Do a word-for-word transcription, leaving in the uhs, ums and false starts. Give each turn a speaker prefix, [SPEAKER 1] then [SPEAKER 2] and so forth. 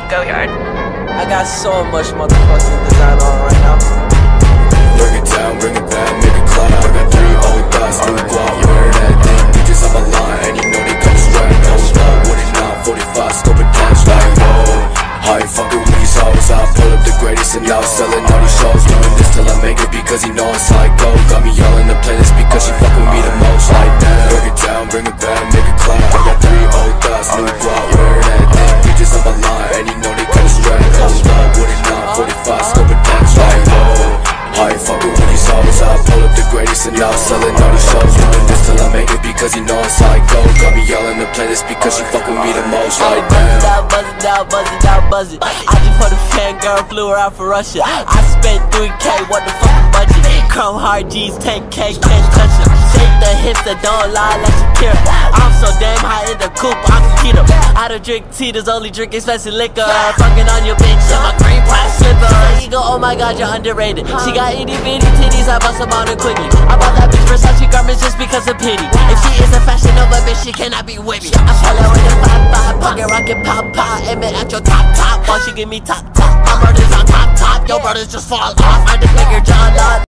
[SPEAKER 1] go yard.
[SPEAKER 2] I got so much motherfucking design on right now.
[SPEAKER 3] Bring it down, bring it back, make it clap. I got three old thoughts, new guap, wearing that thing. Bitches on my line, and you know they come straight. Hold up, what it not, forty-five, scope attached like whoa. I ain't fucking with these hoes, I pull up the greatest and now selling all these shows. Doing this till I make it because he know it's how it go. Got me all in the playlist because she fucking with me the most like that. Bring it down, bring it back, make it clap. I got three old thoughts, new guap, wearing that thing. Bitches on my line, and you know they come straight. Hold up, what it not, forty-five, scope attached like whoa. I ain't fucking with these hoes, I pull up the greatest and now selling all these shows. Doing this till I make it because he know it's how it go. Got me all in the playlist because she fucking with me the most like that.
[SPEAKER 2] Buzz it out, buzz it out, buzz it out, buzz it. I just put a fangirl, flew her out for Russia. I spent three K, what the fucking budget? Chrome hard G's, ten K, can't touch it. Shake the hips that don't lie like Shakira. I'm so damn high in the coupe, I'm keto. I don't drink tea, there's only drink expensive liquor. Fucking on your bitch in my green price slipper. You go, oh my god, you're underrated. She got itty bitty titties, I bust them on her quickly. I bought that bitch Versace garments just because of pity. If she is a fashion Nova bitch, she cannot be with me. I pull her with a five five, pocket rocket pop pop, aim it at your top top. While she give me top top, my brothers on top top, your brothers just fall off. I just make her jaw lock,